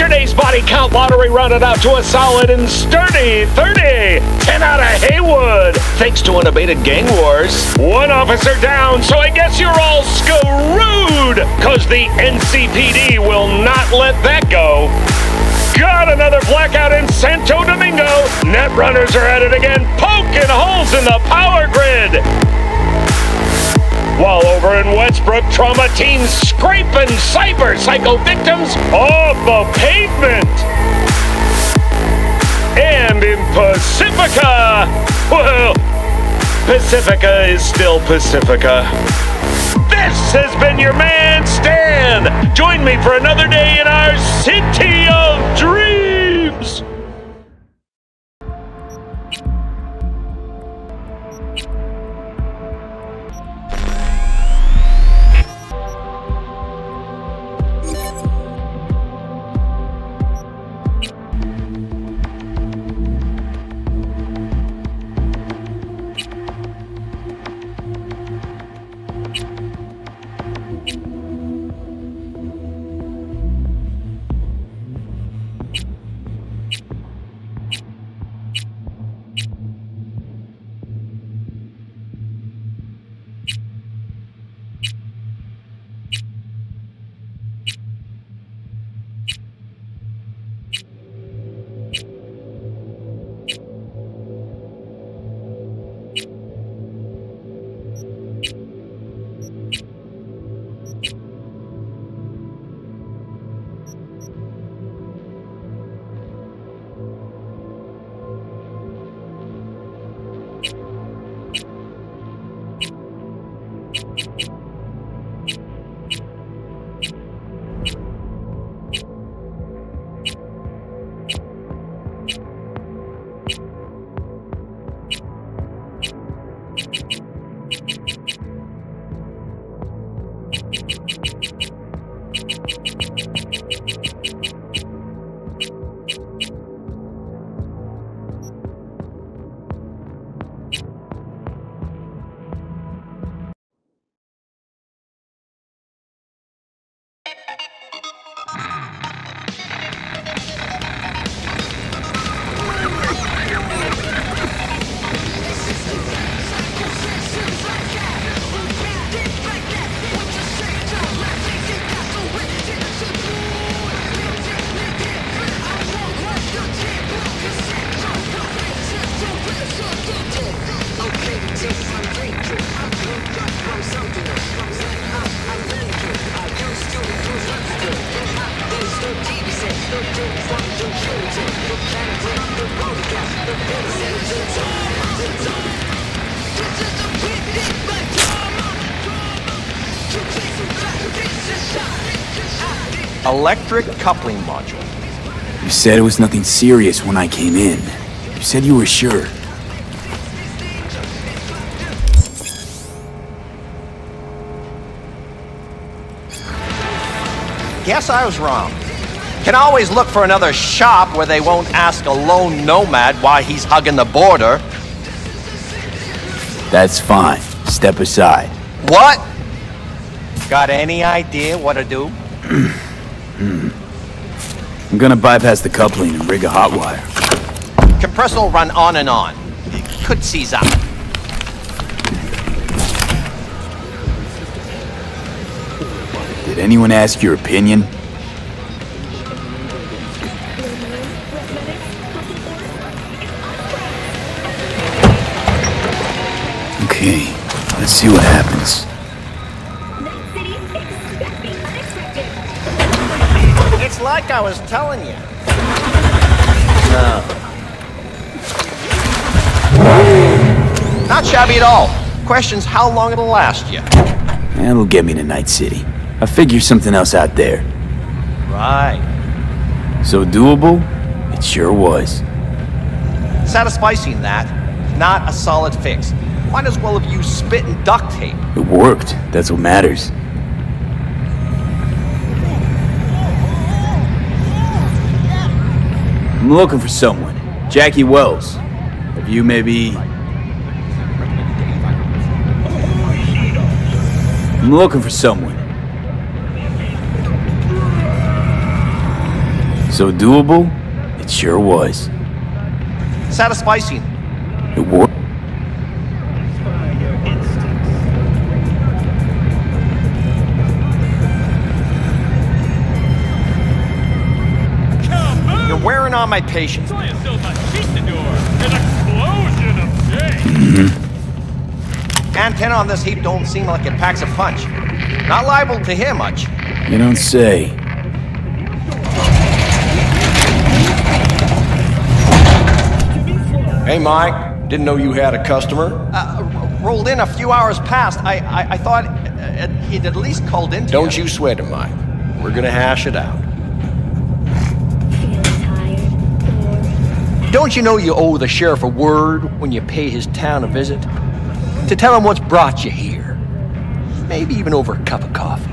Yesterday's body count lottery rounded out to a solid and sturdy 30. 10 out of Haywood, thanks to unabated gang wars. One officer down, so I guess you're all screwed, cause the NCPD will not let that go. Got another blackout in Santo Domingo. Netrunners are at it again, poking holes in the power grid. While over in Westbrook, trauma teams scraping cyber psycho victims off the pavement. And in Pacifica, well, Pacifica is still Pacifica. This has been your man, Stan. Join me for another day in our city of dreams. Electric coupling module. You said it was nothing serious when I came in. You said you were sure. Guess I was wrong. Can always look for another shop where they won't ask a lone nomad why he's hugging the border. That's fine. Step aside. What? Got any idea what to do? I'm gonna bypass the coupling and rig a hot wire. Compressor will run on and on. It could seize up. Did anyone ask your opinion? Okay, let's see what happens. It's like I was telling you. Not shabby at all. Question's how long it'll last you. That'll get me to Night City. I'll figure something else out there. Right. So doable? It sure was. Satisficing that. Not a solid fix. Might as well have used spit and duct tape. It worked. That's what matters. I'm looking for someone. Jackie Wells. Have you maybe... I'm looking for someone. So doable? It sure was. Satisfying. It was. You're wearing on my patience. Antenna on this heap don't seem like it packs a punch. Not liable to hear much. You don't say. Hey, Mike. Didn't know you had a customer. Rolled in a few hours past. I thought he'd at least called in to Don't you sweat it, Mike. We're gonna hash it out. Don't you know you owe the sheriff a word when you pay his town a visit? To tell him what's brought you here. Maybe even over a cup of coffee.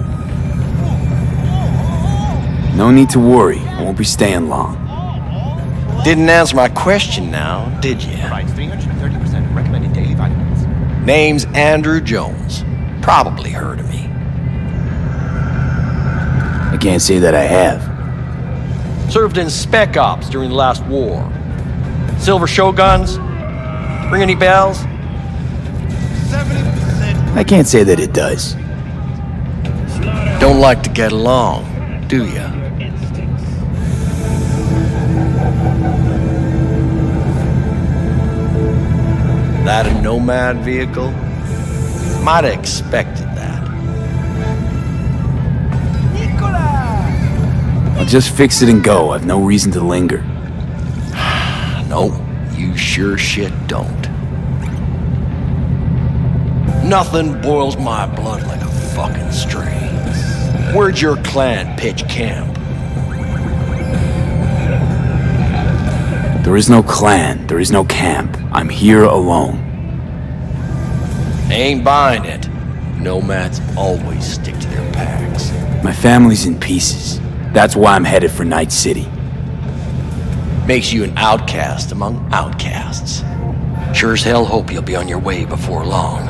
No need to worry. I won't be staying long. Didn't answer my question now, did you? Provides 330% recommended daily vitamins. Name's Andrew Jones. Probably heard of me. I can't say that I have. Served in Spec Ops during the last war. Silver Shoguns? Ring any bells? 70%. I can't say that it does. Don't like to get along, do ya? That a Nomad vehicle? Might have expected that. I'll just fix it and go. I've no reason to linger. No, you sure shit don't. Nothing boils my blood like a fucking string. Where'd your clan pitch camp? There is no clan. There is no camp. I'm here alone. Ain't buying it. Nomads always stick to their packs. My family's in pieces. That's why I'm headed for Night City. Makes you an outcast among outcasts. Sure as hell hope you'll be on your way before long.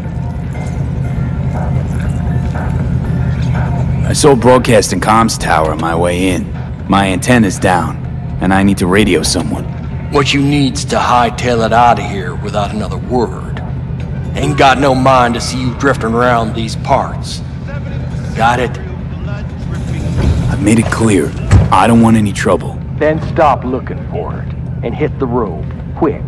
I saw a broadcasting comms tower on my way in. My antenna's down, and I need to radio someone. What you need's to hightail it out of here without another word. Ain't got no mind to see you drifting around these parts. Got it? I've made it clear. I don't want any trouble. Then stop looking for it and hit the road, quick.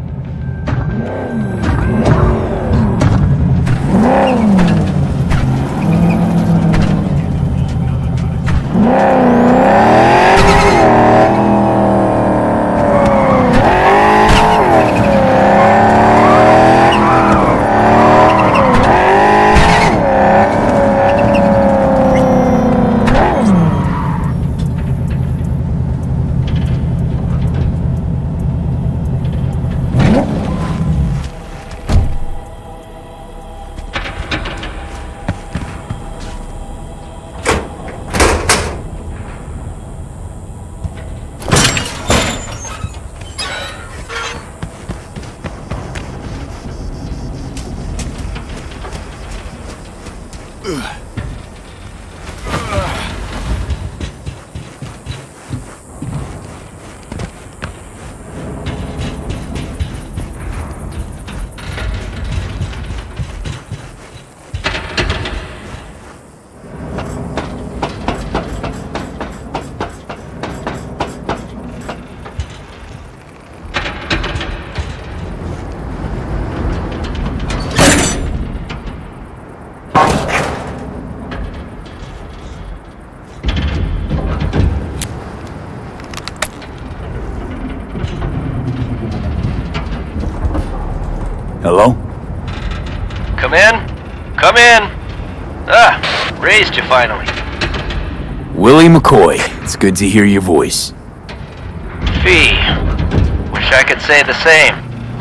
Hello? Come in? Come in! Ah, raised you finally. Willie McCoy. It's good to hear your voice. Fee. Wish I could say the same.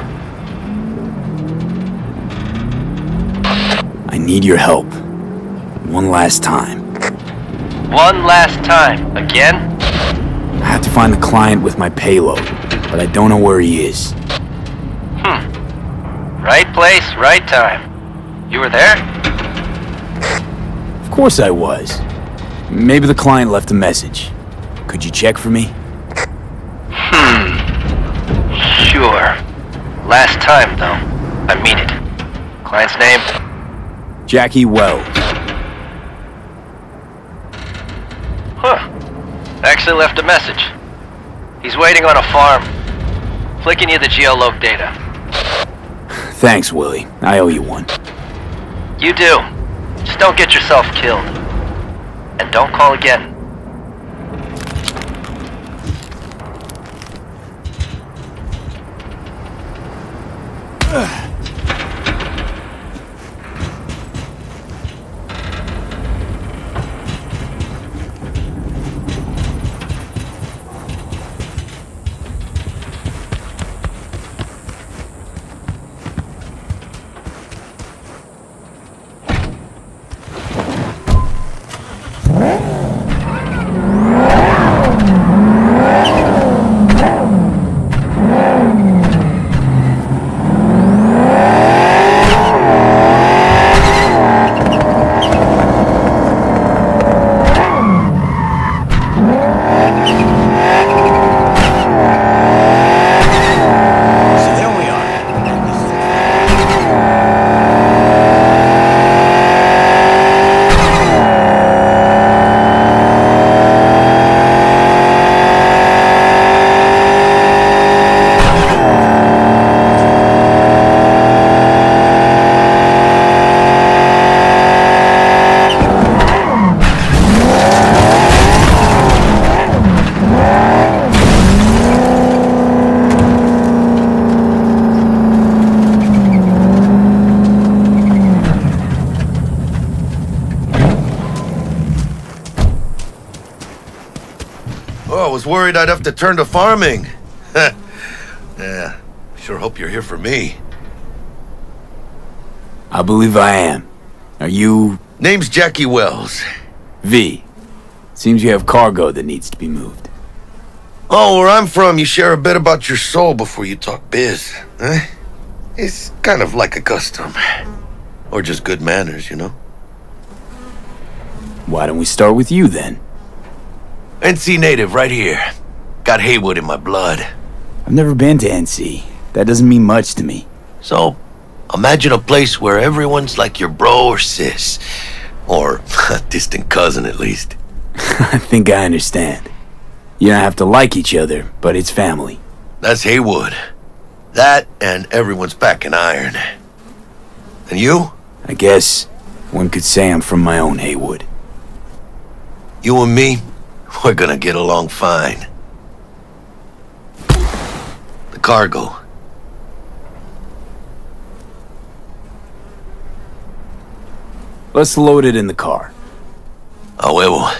I need your help. One last time. One last time. Again? I have to find the client with my payload, but I don't know where he is. Right place, right time. You were there? Of course I was. Maybe the client left a message. Could you check for me? Sure. Last time, though. I mean it. Client's name? Jackie Wells. Huh. Actually left a message. He's waiting on a farm. Flicking you the geoloc data. Thanks, Willie. I owe you one. You do. Just don't get yourself killed. And don't call again. Oh, I was worried I'd have to turn to farming. Yeah, sure hope you're here for me. I believe I am. Are you... Name's Jackie Wells. V? Seems you have cargo that needs to be moved. Oh, where I'm from, you share a bit about your soul before you talk biz, eh? It's kind of like a custom. Or just good manners, you know? Why don't we start with you, then? NC native, right here. Got Haywood in my blood. I've never been to NC. That doesn't mean much to me. So, imagine a place where everyone's like your bro or sis. Or a distant cousin, at least. I think I understand. You don't have to like each other, but it's family. That's Haywood. That and everyone's packing iron. And you? I guess one could say I'm from my own Haywood. You and me, we're gonna get along fine. The cargo. Let's load it in the car. A huevo.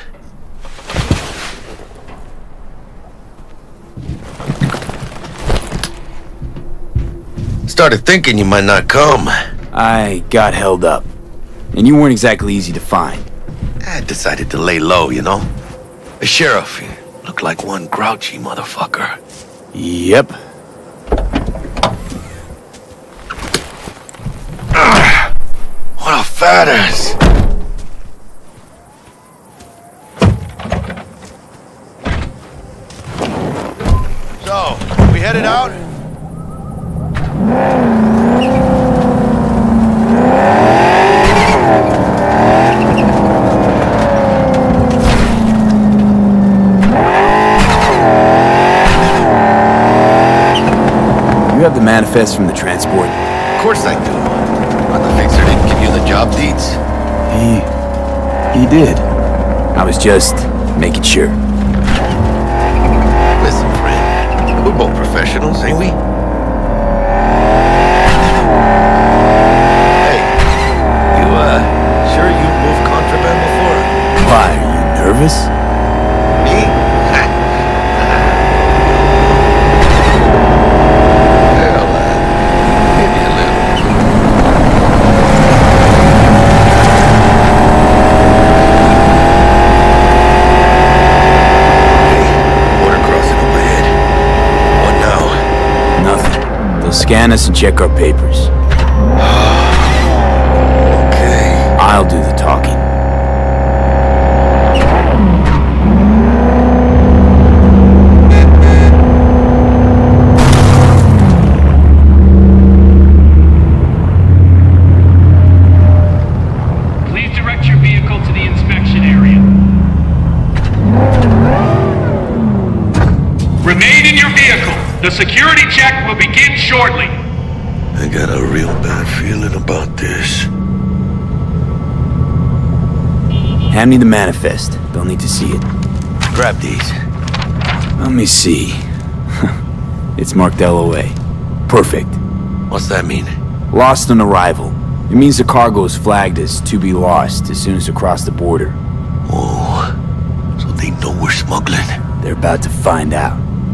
Started thinking you might not come. I got held up. And you weren't exactly easy to find. I decided to lay low, you know? The sheriff looked like one grouchy motherfucker. Yep. What a fat ass! So, we headed out? You have the manifest from the transport? Of course I do. But the fixer didn't give you the job deeds? He did. I was just making sure. Listen, friend. We're both professionals, ain't we? Hey, you, sure you've moved contraband before? Why, are you nervous? Me? Hell, maybe a little. Hey, border crossing overhead. What now? Nothing. They'll scan us and check our papers. Okay. I'll do the talking. The security check will begin shortly. I got a real bad feeling about this. Hand me the manifest. They'll need to see it. Grab these. Let me see. It's marked LOA. Perfect. What's that mean? Lost on arrival. It means the cargo is flagged as to be lost as soon as you cross the border. Oh, so they know we're smuggling. They're about to find out.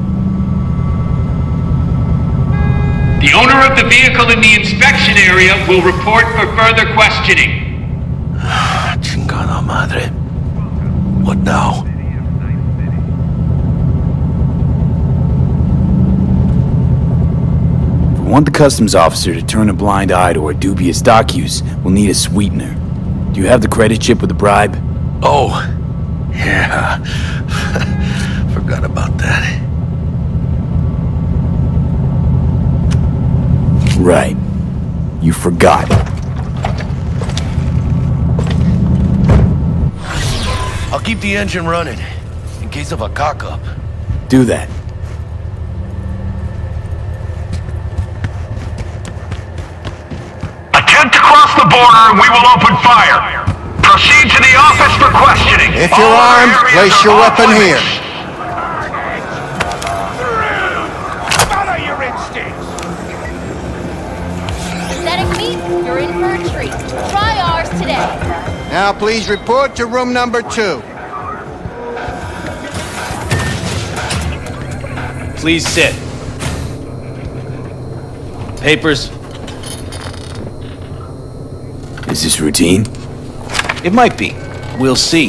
The owner of the vehicle in the inspection area will report for further questioning. Chingada madre. What now? If we want the customs officer to turn a blind eye to our dubious dock-use, we'll need a sweetener. Do you have the credit chip with the bribe? Oh, yeah. Forgot about that. Right. You forgot. I'll keep the engine running, in case of a cock-up. Do that. Attempt to cross the border and we will open fire. Proceed to the office for questioning. If you're armed, place your weapon here. Follow your instincts. Pathetic meat, you're in for a treat. Try ours today. Now please report to room number 2. Please sit. Papers? Is this routine? It might be. We'll see.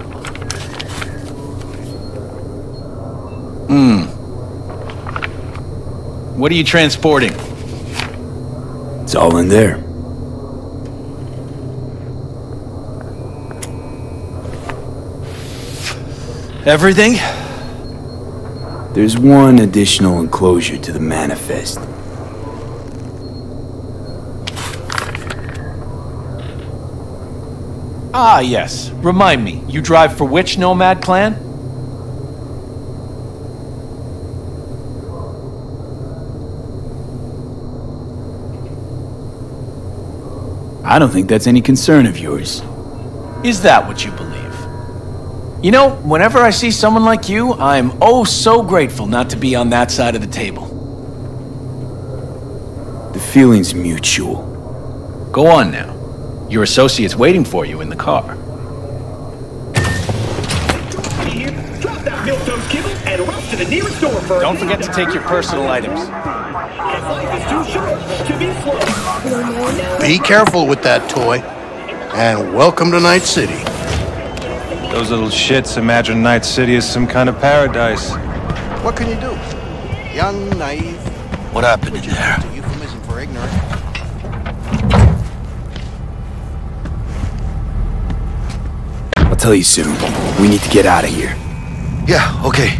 What are you transporting? It's all in there. Everything? There's one additional enclosure to the manifest. Ah, yes. Remind me, you drive for which nomad clan? I don't think that's any concern of yours. Is that what you believe? You know, whenever I see someone like you, I'm oh so grateful not to be on that side of the table. The feeling's mutual. Go on now. Your associate's waiting for you in the car. Drop that milk-toast kibble and rush to the nearest store for Don't forget to take your personal items. Life is too short to be slow. Be careful with that toy. And welcome to Night City. Those little shits imagine Night City is some kind of paradise. What can you do? Young, naive. What happened in there? It's a euphemism for ignorant. I'll tell you soon. We need to get out of here. Yeah, okay.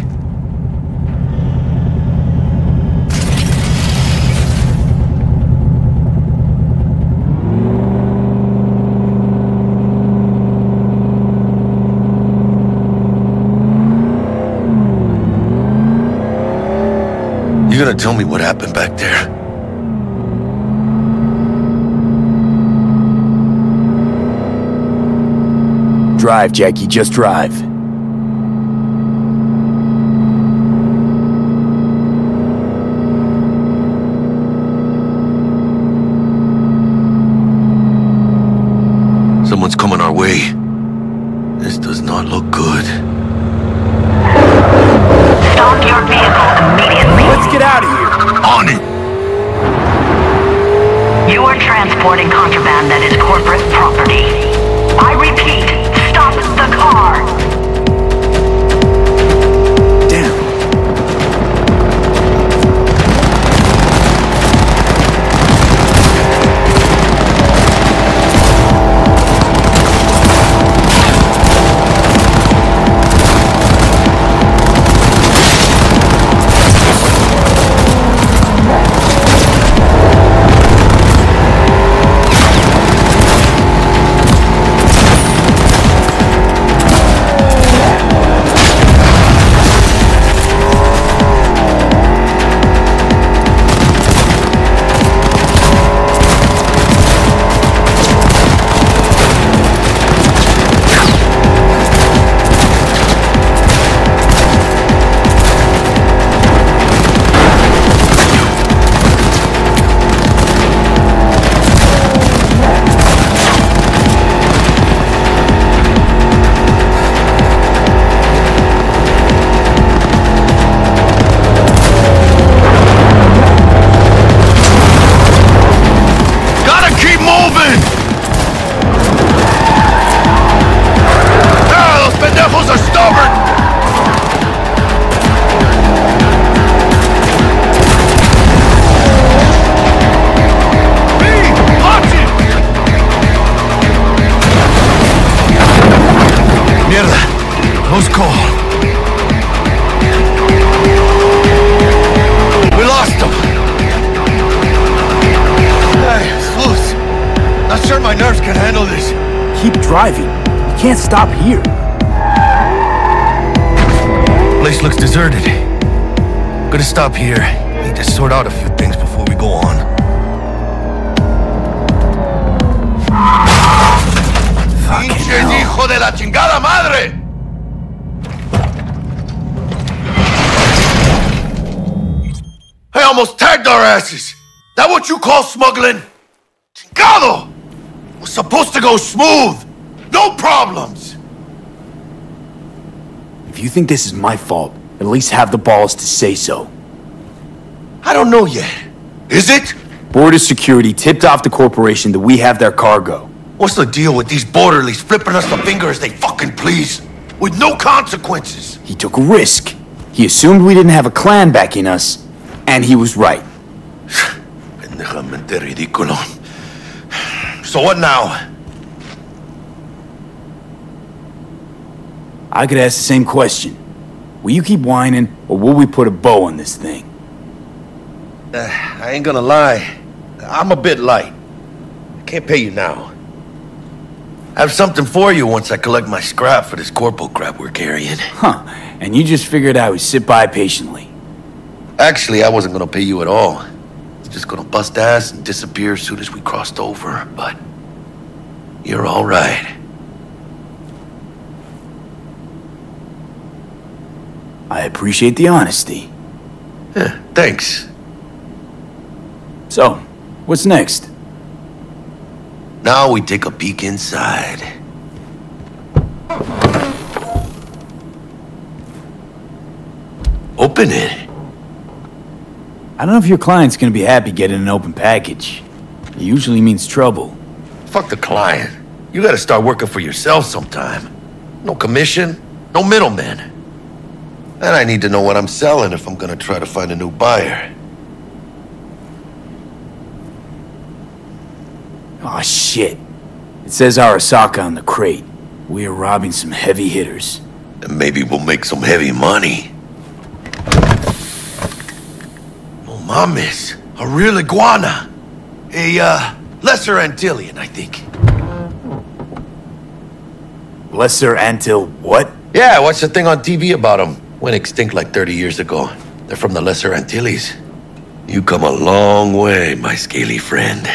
You gonna tell me what happened back there? Drive, Jackie, just drive. Someone's coming our way. This does not look good. Stop your vehicle immediately. Let's get out of here. On it! You are transporting contraband that is corporate property. I repeat, stop the car. Damn. Close call. We lost him. Hey, it's loose. Not sure my nerves can handle this. Keep driving. You can't stop here. Place looks deserted. Gonna stop here. Need to sort out a few things before we go on. ¡Pinches hijo de la chingada madre! I almost tagged our asses! That what you call smuggling? Chingado! Was supposed to go smooth! No problems! If you think this is my fault, at least have the balls to say so. I don't know yet. Is it? Border security tipped off the corporation that we have their cargo. What's the deal with these borderlies flipping us the finger as they fucking please? With no consequences? He took a risk. He assumed we didn't have a clan backing us, and he was right. Pendejamente ridículo. So what now? I could ask the same question. Will you keep whining, or will we put a bow on this thing? I ain't gonna lie. I'm a bit light. I can't pay you now. I have something for you once I collect my scrap for this corporal crap we're carrying. Huh. And you just figured I would sit by patiently. Actually, I wasn't gonna pay you at all. I was just gonna bust ass and disappear as soon as we crossed over, but you're all right. I appreciate the honesty. Yeah, thanks. So, what's next? Now we take a peek inside. Open it. I don't know if your client's gonna be happy getting an open package. It usually means trouble. Fuck the client. You gotta start working for yourself sometime. No commission, no middlemen. And I need to know what I'm selling if I'm gonna try to find a new buyer. Aw, shit. It says Arasaka on the crate. We are robbing some heavy hitters. And maybe we'll make some heavy money. Oh, mames. A real iguana. A, lesser Antillean, I think. Lesser Antil what? Yeah, watched the thing on TV about them. Went extinct like 30 years ago. They're from the Lesser Antilles. You come a long way, my scaly friend.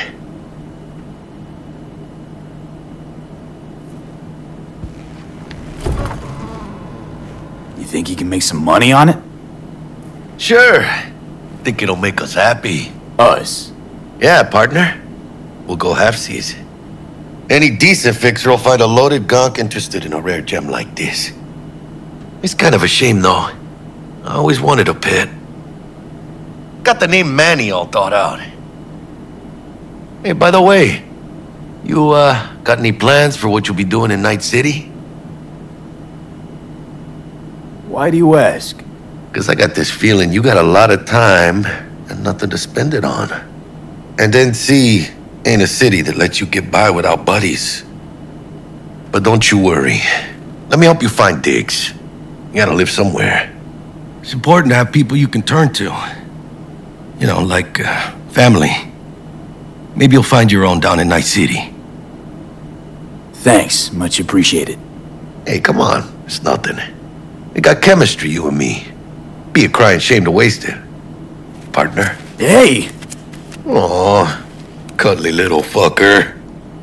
Think you can make some money on it? Sure. Think it'll make us happy. Us? Yeah, partner. We'll go halfsies. Any decent fixer will find a loaded gonk interested in a rare gem like this. It's kind of a shame, though. I always wanted a pet. Got the name Manny all thought out. Hey, by the way, you, got any plans for what you'll be doing in Night City? Why do you ask? Because I got this feeling you got a lot of time and nothing to spend it on. And NC ain't a city that lets you get by without buddies. But don't you worry. Let me help you find digs. You gotta live somewhere. It's important to have people you can turn to. You know, like, family. Maybe you'll find your own down in Night City. Thanks, much appreciated. Hey, come on. It's nothing. We got chemistry, you and me. Be a crying shame to waste it. Partner. Hey! Aw, cuddly little fucker.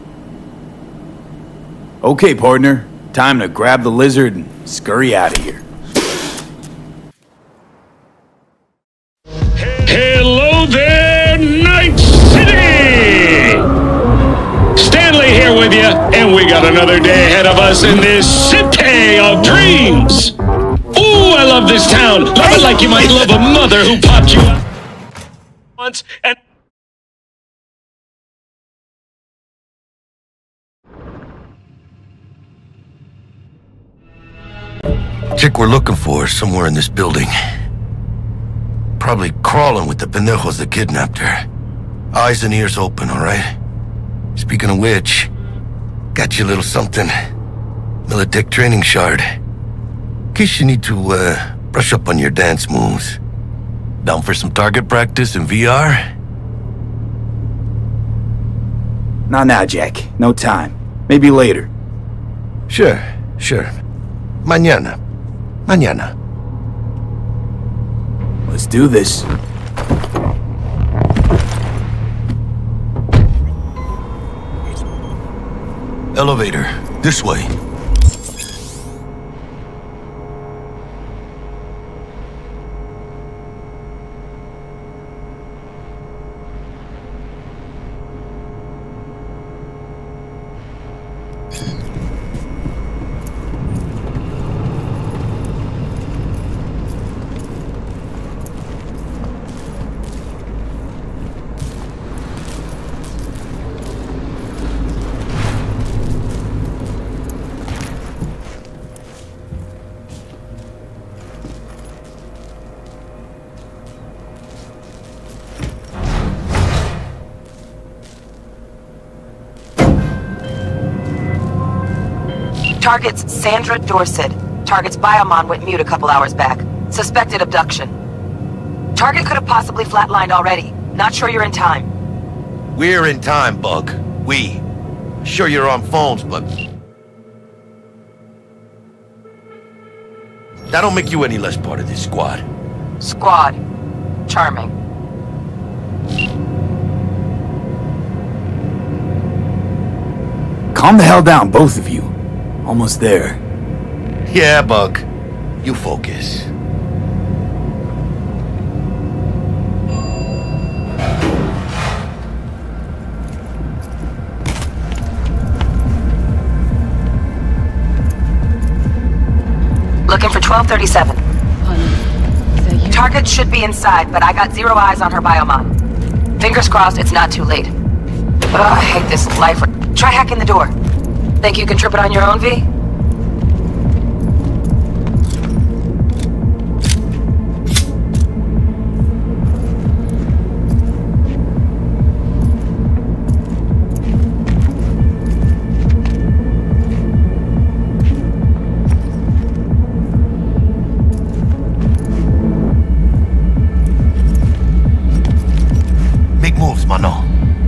Okay, partner. Time to grab the lizard and scurry out of here. Hello there, Night City! Stanley here with you, and we got another day ahead of us in this city of dreams! Ooh, I love this town! Love it like you might love a mother who popped you up once and... Chick we're looking for is somewhere in this building. Probably crawling with the pendejos that kidnapped her. Eyes and ears open, all right? Speaking of which, got you a little something. Militech training shard. case you need to, brush up on your dance moves. Down for some target practice in VR? Not now, Jack. No time. Maybe later. Sure. Mañana. Let's do this. Elevator. This way. Target's Sandra Dorset. Target's biomon went mute a couple hours back. Suspected abduction. Target could have possibly flatlined already. Not sure you're in time. We're in time, Bug. We. Sure you're on phones, but... that don't make you any less part of this squad. Squad. Charming. Calm the hell down, both of you. Almost there. Yeah, Bug. You focus. Looking for 1237. Target should be inside, but I got 0 eyes on her biomon. Fingers crossed it's not too late. Ugh, I hate this life. Try hacking the door. Think you can trip it on your own, V? Make moves, mano.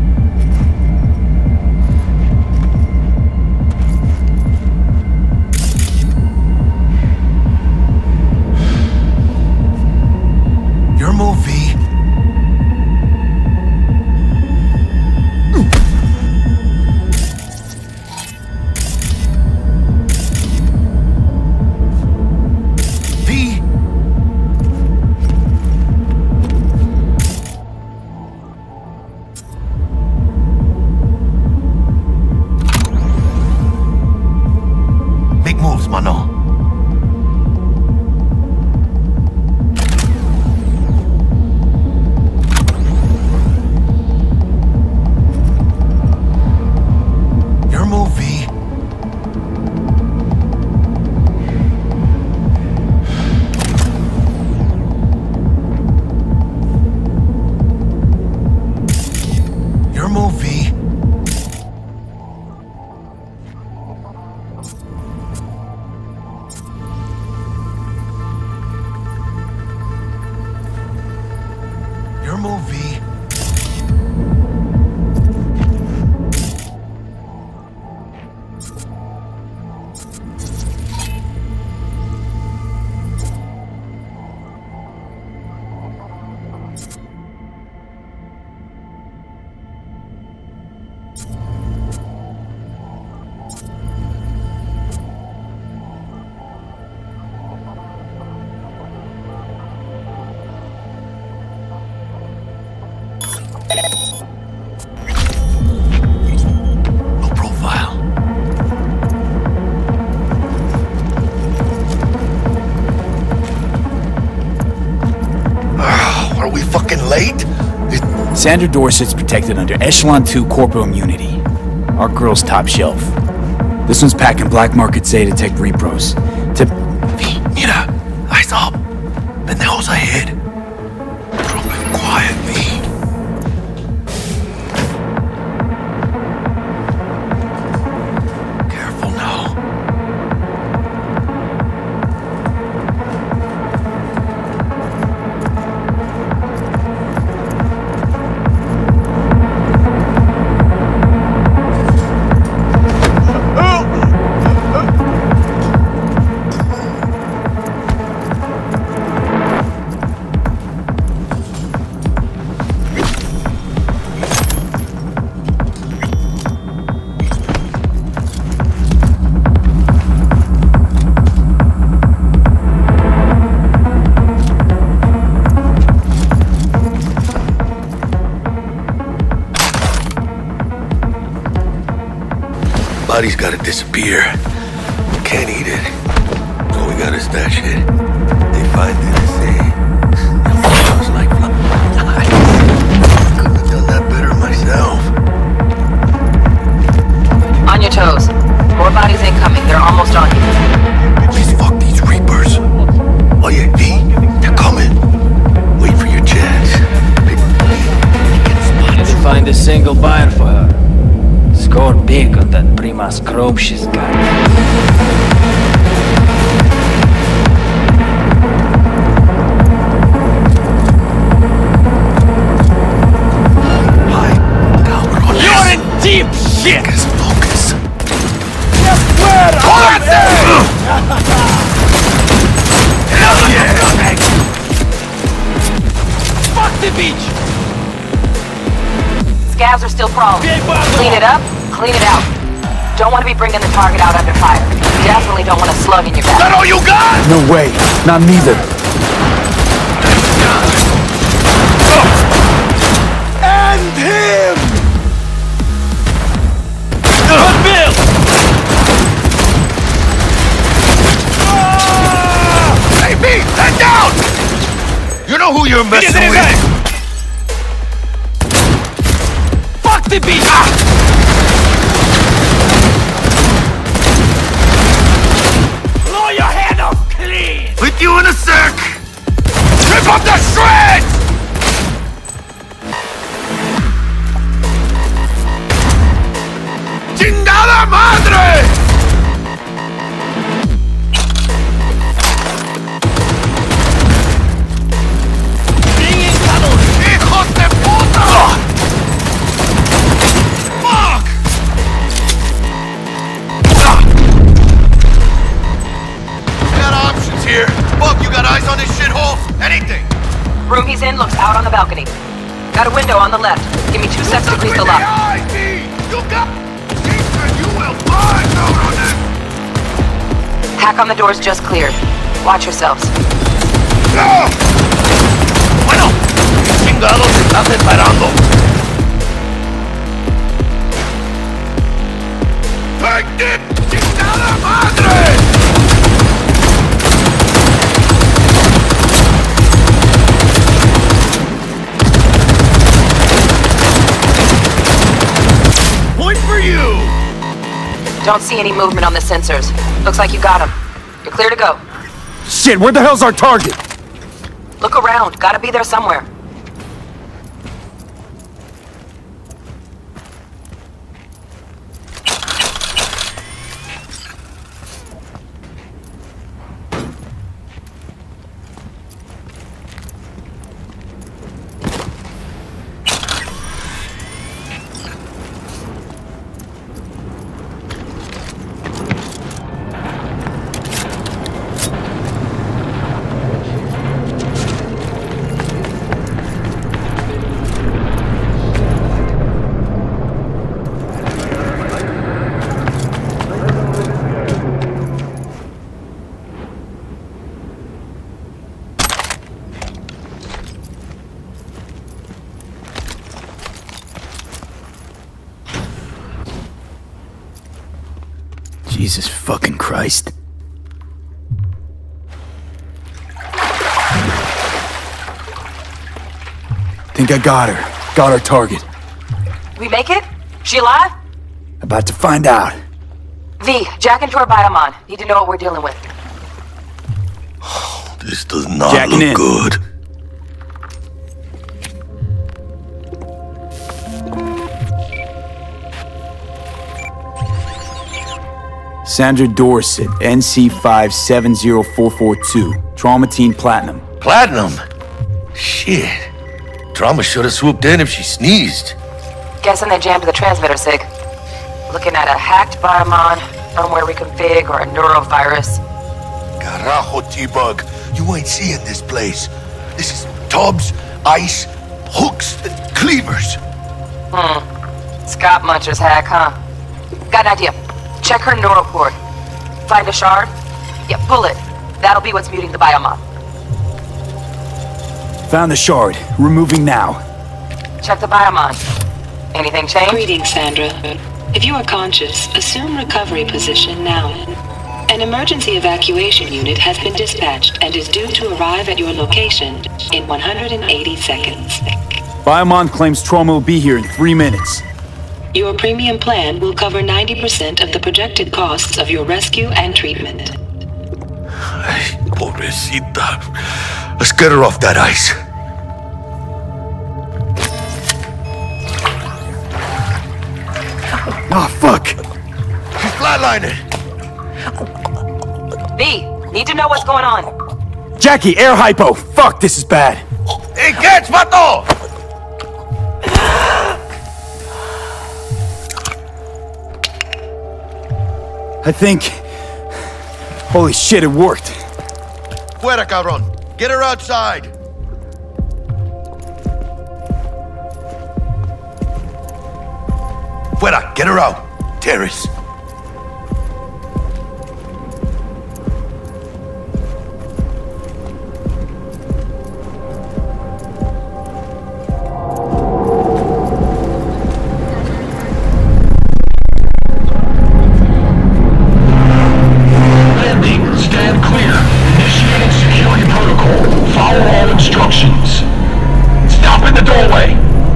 Sandra Dorset's protected under Echelon 2 corporal immunity. Our girl's top shelf. This one's packing black market Zeta-Tech repros. Mira, eyes up. Pendejos ahead. Real quiet, V. Careful now. body's gotta disappear. We can't eat it. So we gotta stash it. They find it, they say. It smells like blood. Couldn't have done that better myself. On your toes. More bodies incoming. They're almost on you. Please fuck these Reapers. Oh yeah, V, they're coming. Wait for your chance. Didn't find a single buyer for her. Scored big on that Prima Scrope she's got. You're in deep shit! Focus. Hell yeah! Fuck the beach! Scavs are still prone. Clean it up, clean it out. Don't want to be bringing the target out under fire. Definitely don't want a slug in your back. That all you got? No way, not neither. And him! Bill! Hey, B, head down! You know who you're messing with. Fuck the beach! Blow your head off clean! With you in a sec! Rip up the shreds! ¡Chingada madre! ¡Hijos de puta! Fuck! Got options here. Buck, you got eyes on this shithole? Anything? Room he's in looks out on the balcony. Got a window on the left. Give me 2 seconds to grease the lock. You got... You will find out on this! Hack on the doors just cleared. Watch yourselves. ¡No! Bueno, ¿qué chingados estás esperando? ¡Take it! ¡Chingada madre! Point for you! Don't see any movement on the sensors. Looks like you got him. You're clear to go. Shit, where the hell's our target? Look around. Gotta be there somewhere. Jesus fucking Christ. Think I got her. Got our target. We make it? She alive? About to find out. V, jack into her biomon. Need to know what we're dealing with. This does not Jacking look in. good. Sandra Dorset, NC570442. Trauma Team Platinum. Platinum? Shit. Drama should have swooped in if she sneezed. Guessing they jammed the transmitter, Sig. Looking at a hacked biomon, firmware reconfig, or a neurovirus. Carajo, T-Bug. You ain't seeing this place. This is tubs, ice, hooks, and cleavers. Scott Muncher's hack, huh? Got an idea. Check her neural port. Find a shard? Yeah, pull it. That'll be what's muting the biomon. Found the shard. Removing now. Check the biomon. Anything change? Greetings, Sandra. If you are conscious, assume recovery position now. An emergency evacuation unit has been dispatched and is due to arrive at your location in 180 seconds. Biomon claims trauma will be here in 3 minutes. Your premium plan will cover 90% of the projected costs of your rescue and treatment. Ay, pobrecita. Let's get her off that ice. Ah, fuck! She's flatlining. V, need to know what's going on. Jackie, air hypo! Fuck, this is bad! Hey, catch, vato! I think... Holy shit, it worked. Fuera, cabrón. Get her outside. Fuera, get her out. Terrace. Stand clear. Initiating security protocol. Follow all instructions. Stop in the doorway.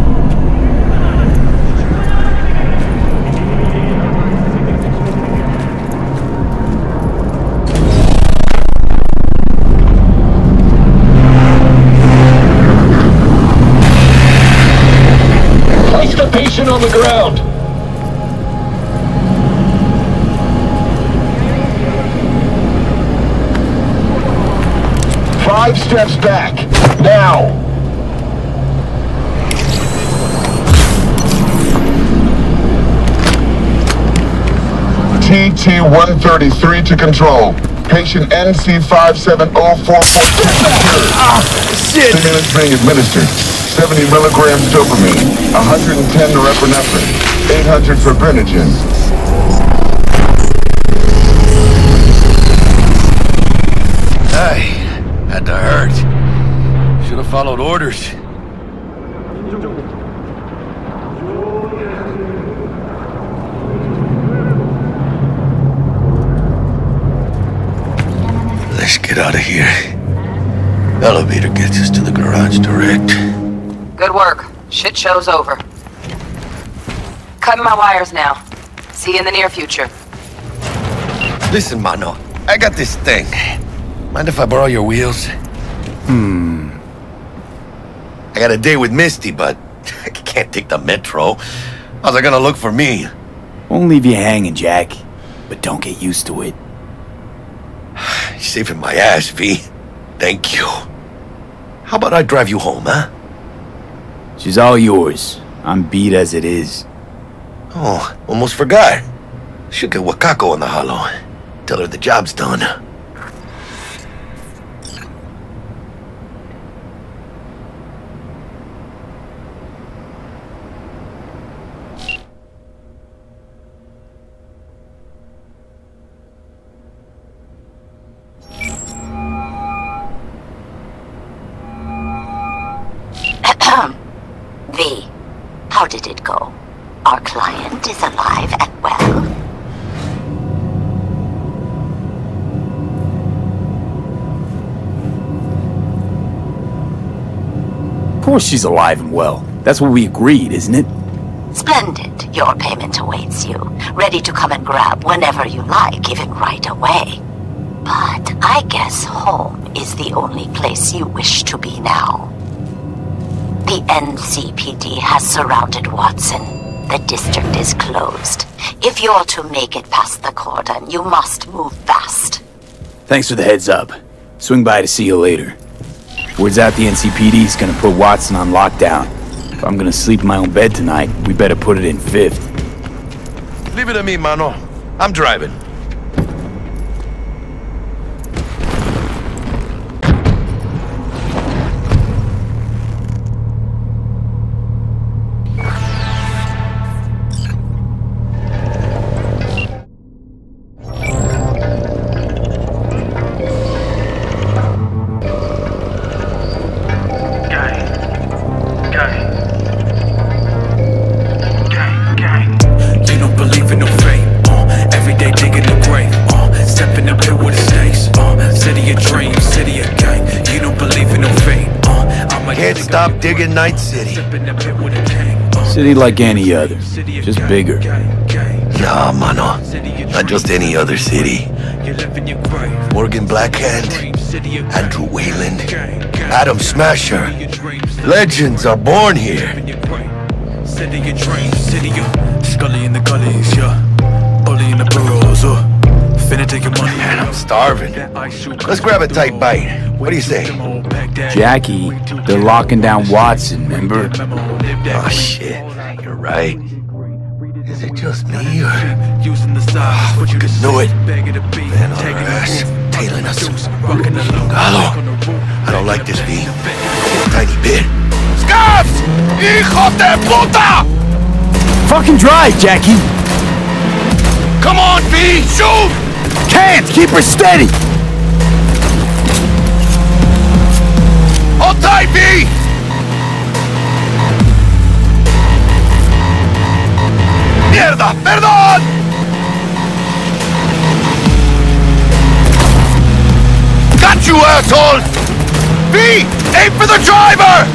Place the patient on the ground. Five steps back. Now. TT-133 to control. Patient NC-57044. Shit! Stimulants being administered. 70 milligrams dopamine. 110 norepinephrine. 800 fibrinogen. Hey. Had to hurt. Should have followed orders. Let's get out of here. Elevator gets us to the garage direct. Good work. Shit show's over. Cutting my wires now. See you in the near future. Listen, mano. I got this thing. Mind if I borrow your wheels? I got a date with Misty, but I can't take the metro. How's it gonna look for me? Won't leave you hanging, Jack. But don't get used to it. You're saving my ass, V. Thank you. How about I drive you home, huh? She's all yours. I'm beat as it is. Oh, almost forgot. Should get Wakako on the holo. Tell her the job's done. V, how did it go? Our client is alive and well? Of course she's alive and well. That's what we agreed, isn't it? Splendid. Your payment awaits you. Ready to come and grab whenever you like, even right away. But I guess home is the only place you wish to be now. The NCPD has surrounded Watson. The district is closed. If you're to make it past the cordon, you must move fast. Thanks for the heads up. Swing by to see you later. Word's out the NCPD's gonna put Watson on lockdown. If I'm gonna sleep in my own bed tonight, we better put it in 5th. Leave it to me, mano. I'm driving. of dreams, city of gang. You don't believe in no fate. Can't stop digging Night City. City like any other, just bigger. Nah, mano. Not just any other city. Morgan Blackhand, Andrew Wayland, Adam Smasher. Legends are born here. City of dreams, city of Scully in the gullies, yeah. Bully in the burrows, finna take your money. Man, I'm starving. Let's grab a tight bite. What do you say? Jackie, they're locking down Watson, remember? Oh shit, you're right. Is it just me or... Oh, you knew it. Man on our ass, tailing us. Hello. I don't like this, V. A tiny bit. Scabs! Hijo de puta! Fucking drive, Jackie! Come on, V! Shoot! Can't! Keep her steady! Hold tight, V! Mierda! Perdón! Got you, asshole! V! Aim for the driver!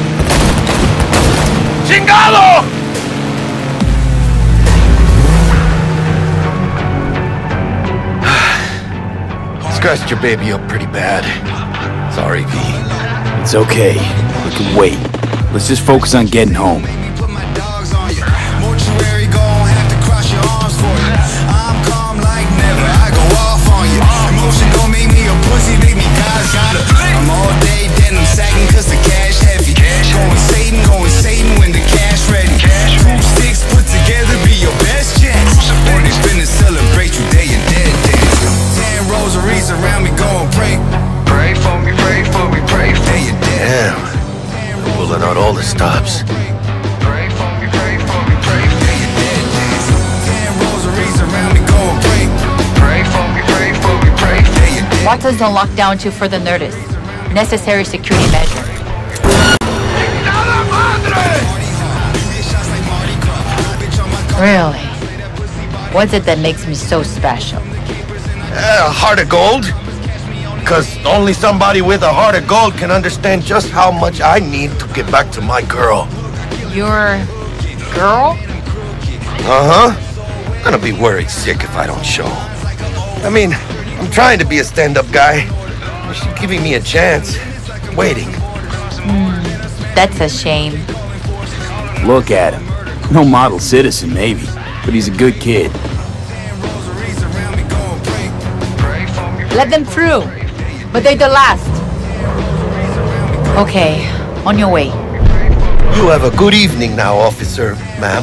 Chingado! Scratched your baby up pretty bad. Sorry, V. It's okay. We can wait. Let's just focus on getting home. I'm all day denim sagging cause the cash heavy. Going Satan when the cash ready. 2 sticks put together be your best chance. Or they finna celebrate you day and dead dance. 10 rosaries around me going pray. Pray for me, pray for me, pray for me. Damn. We're pulling out all the stops. Pray for me, pray for me, pray for me. 10 rosaries around me going pray. Pray for me, pray for me, pray for me. Watson's on lockdown too for the Novice. Necessary security measure. Really? What's it that makes me so special? A heart of gold? Because only somebody with a heart of gold can understand just how much I need to get back to my girl. Your girl? Uh-huh. Gonna be worried sick if I don't show. I mean, I'm trying to be a stand-up guy. She's giving me a chance. Waiting. That's a shame. Look at him. No model citizen, maybe, but he's a good kid. Let them through, but they're the last. Okay, on your way. You have a good evening now, officer, ma'am.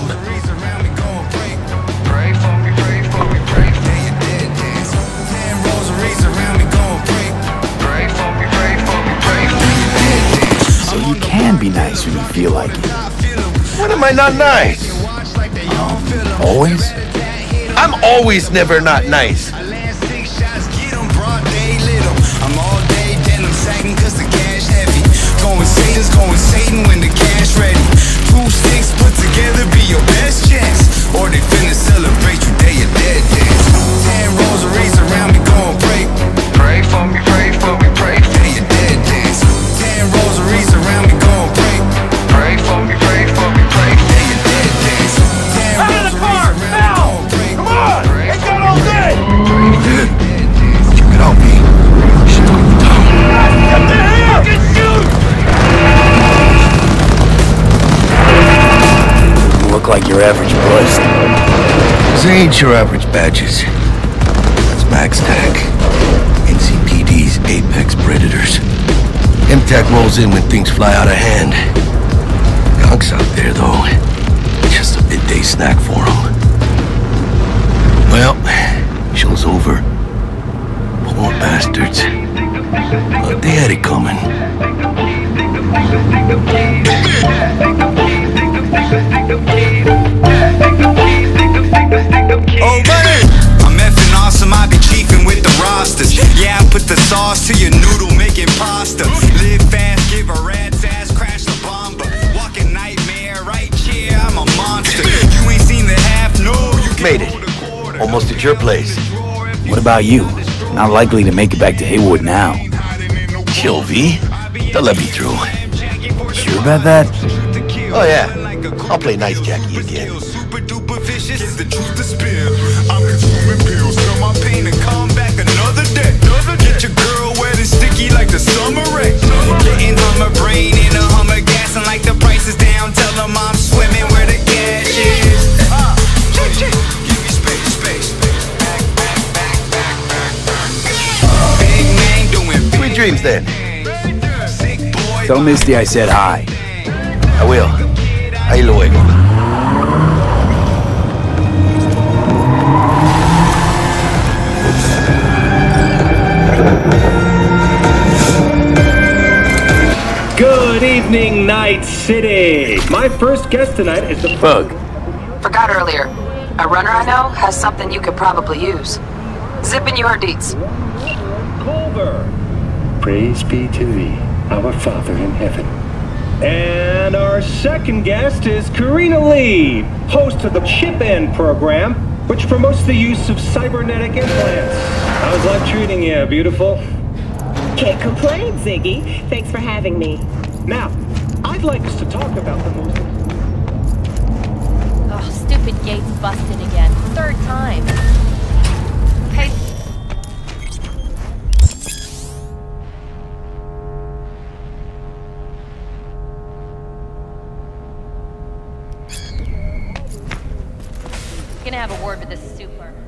So you can be nice when you feel like it. When am I not nice? Always? I'm always never not nice. I'm all day denim sagging cause the cash heavy. Going Satan when the cash ready. 2 sticks put together be your best chance. Or they finna celebrate you day and dead dance. 10 rosaries around me going break. Pray for me, pray for me, pray for me. Day and dead dance. 10 rosaries around me going break. Pray for me, pray for me, pray for me. Day and dead dance. 10 rosaries around me going break. Come on! Ain't got all day! Check it out, B. She's going down. Get the hell! Get shoot! You look like your average bust. These ain't your average badges. That's Max Tag. NCPD's apex predators. MTAC rolls in when things fly out of hand. Gonks out there, though. Just a midday snack for them. Well, show's over. Poor bastards. But they had it coming. Oh, buddy! I'm effing awesome, I be chiefing with the rosters. Yeah, I put the sauce to your noodle, making pasta. Live fast, give a rat's ass, crash the bomb. Walking nightmare, right here, I'm a monster. You ain't seen the half, no, you Made it. Almost at your place. What about you? Not likely to make it back to Haywood now. Chill, V. They'll let me through. Sure about that? Oh, yeah. I'll play nice Jackie again. Super duper vicious is the truth to spill. I'm consuming pills, feel my pain and come back another day. Get your girl wet and sticky like the summer rain. Getting Hummer brain in a Hummer gas and like the price is down. Tell them I'm swimming where the cash is. Give me space. Big man doing Sweet dreams then. Tell Misty I said hi. I will. Ahí luego. Good evening, Night City. My first guest tonight is the Bug. Forgot earlier. A runner I know has something you could probably use. Zipping you her deets. Culver. Praise be to thee, our Father in heaven. And our second guest is Karina Lee, host of the Chip In program, which promotes the use of cybernetic implants. How's life treating you, beautiful? Can't complain, Ziggy. Thanks for having me. Now, I'd like us to talk about the most... Oh, stupid gate's busted again. Third time. Hey. Gonna have a word with this super.